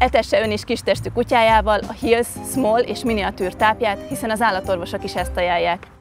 Etesse ön is kistestű kutyájával a Hills Small és miniatűr tápját, hiszen az állatorvosok is ezt ajánlják.